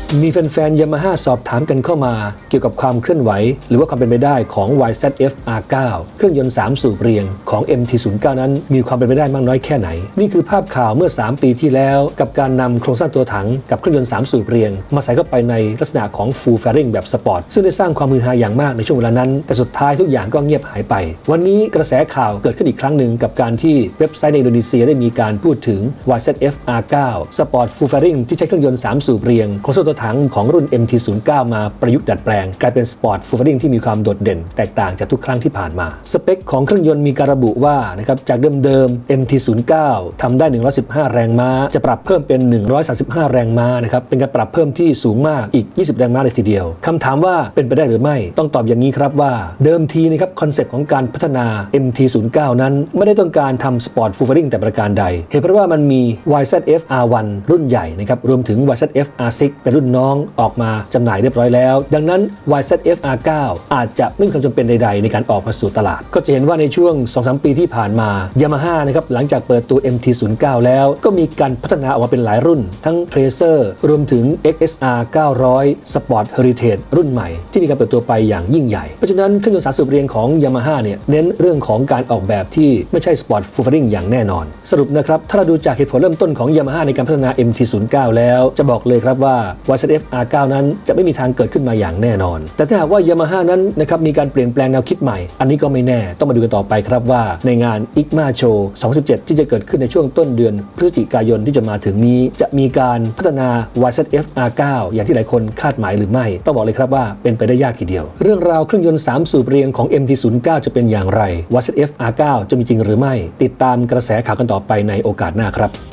มีแฟนๆ Yamaha สอบถามกันเข้ามาเกี่ยวกับความเคลื่อนไหวหรือว่าความเป็นไปได้ของ YZF R9 เครื่องยนต์3สูบเรียงของ MT09 นั้นมีความเป็นไปได้มากน้อยแค่ไหนนี่คือภาพข่าวเมื่อ3ปีที่แล้วกับการนำโครงสร้างตัวถังกับเครื่องยนต์3สูบเรียงมาใส่เข้าไปในลักษณะของ Full Fairing แบบสปอร์ตซึ่งได้สร้างความฮือฮาอย่างมากในช่วงเวลานั้นแต่สุดท้ายทุกอย่างก็เงียบหายไปวันนี้กระแสข่าวเกิดขึ้นอีกครั้งหนึ่งกับการที่เว็บไซต์ในอินโดนีเซียได้มีการพูดถึง YZF R9 Sport Full Fairing ที่ใช้เครื่องยนต์3สูบเรียงโครงสร้างตัวถังของรุ่น MT09 มาประยุกต์ดัดแปลงกลายเป็น Sport Full Fairing ที่มีความโดดเด่นแตกต่างจากทุกครั้งที่ผ่านมาสเปคของเครื่องยนต์มีการระบุว่านะครับจากเดิมๆ MT09 ทำได้115แรงม้าจะปรับเพิ่มเป็น135แรงม้านะครับเป็นการปรับเพิ่มที่สูงมากอีก20แรงม้าเลยทีเดียวคำถามว่าเป็นไปได้หรือไม่ต้องตอบอย่างนี้ครับว่าเดิมทีนะครับคอนเซ็ปต์ของการพัฒนา MT09 นั้นไม่ได้ต้องการทำ Sport Full Fairing แต่ประการใดเหตุเพราะว่ามันมี YZF R1 รุ่นใหญ่นะครับรวมถึง YZF R6 เป็นรุ่นน้องออกมาจำหน่ายเรียบร้อยแล้วดังนั้น YZF R9 อาจจะไม่มีความจำเป็นใดๆในการออกมาสู่ตลาดก็จะเห็นว่าในช่วง 2-3 ปีที่ผ่านมา Yamaha นะครับหลังจากเปิดตัว MT09 แล้วก็มีการพัฒนาออกมาเป็นหลายรุ่นทั้ง Tracer รวมถึง XSR 900 Sport Heritage รุ่นใหม่ที่มีการเปิดตัวไปอย่างยิ่งใหญ่เพราะฉะนั้นเครื่องยนต์3สูบเรียงของ Yamaha เนี่ยเน้นเรื่องของการออกแบบที่ไม่ใช่ Sport Full Fairing อย่างแน่นอนสรุปนะครับถ้าเราดูจากเหตุผลเริ่มต้นของ Yamaha ในการพัฒนา MT09 แล้วจะบอกเลยครับว่า YZF R9 นั้นจะไม่มีทางเกิดขึ้นมาอย่างแน่นอนแต่ถ้าหากว่า Yamaha นั้นนะครับมีการเปลี่ยนแปลงแนวคิดใหม่อันนี้ก็ไม่แน่ต้องมาดูกันต่อไปครับว่าในงาน ICMA Show 2017 ที่จะเกิดขึ้นในช่วงต้นเดือนพฤศจิกายนที่จะมาถึงนี้จะมีการพัฒนา YZF R9 อย่างที่หลายคนคาดหมายหรือไม่ต้องบอกเลยครับว่าเป็นไปได้ยากทีเดียวเรื่องราวเครื่องยนต์3สูบเรียงของ MT09 จะเป็นอย่างไร YZF R9 จะมีจริงหรือไม่ติดตามกระแสข่าวกันต่อไปในโอกาสหน้าครับ